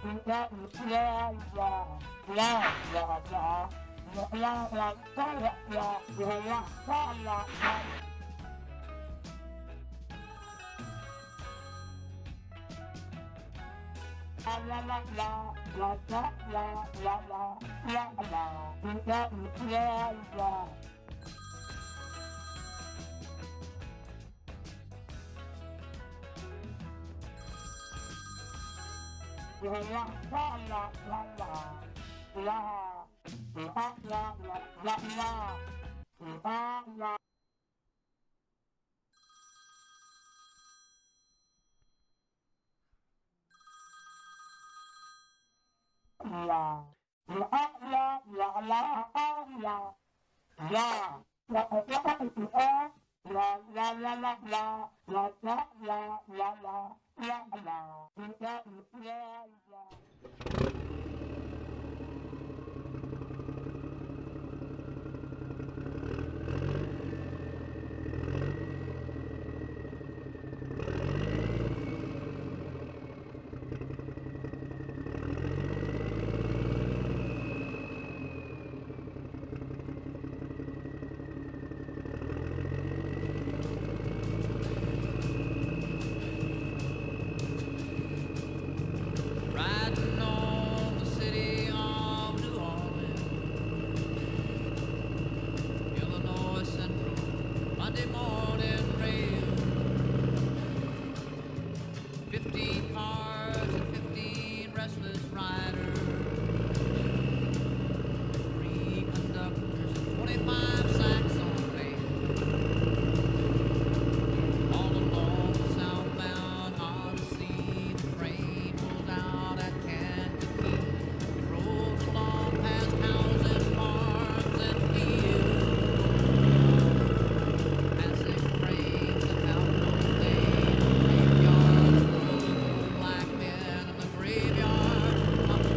Riding on the city of New Orleans, Illinois Central, Monday morning rail. 15 cars and 15 restless riders, 3 conductors and 25 sacks on bail. All along the southbound Odyssey, the train pulls out at Kankakee. It rolls along past houses, farms, and fields, passing trains that have no name, graveyards full of old black men, and the graveyard of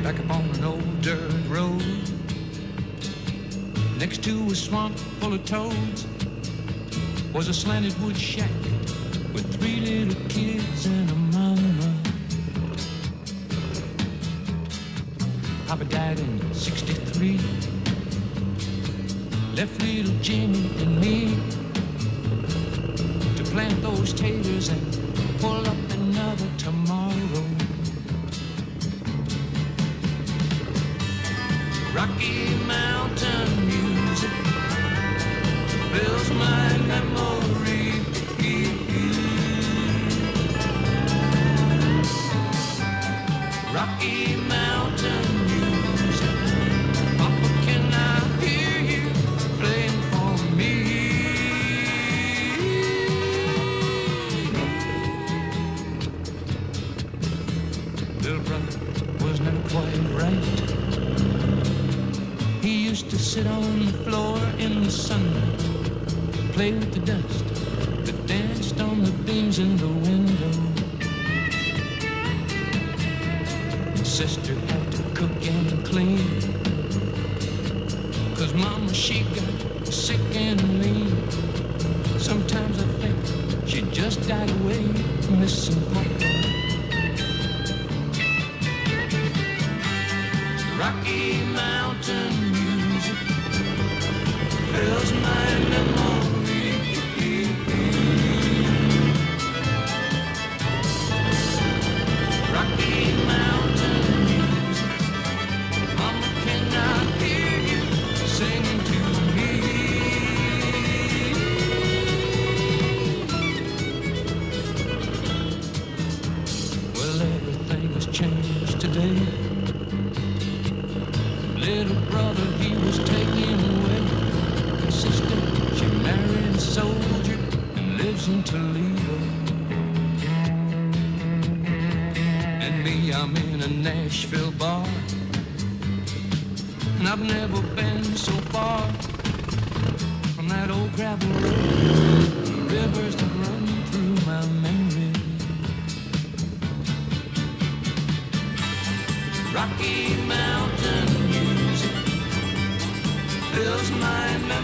back up on an old dirt road, next to a swamp full of toads, was a slanted wood shack with 3 little kids and a mama. Papa died in '63, left little Jimmy and me to plant those taters and pull up another tomorrow. Rocky Mountain music fills my memory. Rocky Mountain music, Papa, can I hear you playing for me? Little brother was never quite right. He used to sit on the floor in the sunlight, play with the dust that danced on the beams in the window. And sister had to cook and clean, 'cause mama, she got sick and lean. Sometimes I think she just died away, missing Papa. Rocky Mountain music fills my memory. Rocky Mountain music, Mama, can I hear you singing to me? Well, everything has changed today. Little brother, he was taken away. And sister, she married a soldier and lives in Toledo. And me, I'm in a Nashville bar, and I've never been so far from that old gravel road. The rivers that run through my memory. Rocky Mountain music fills my memory.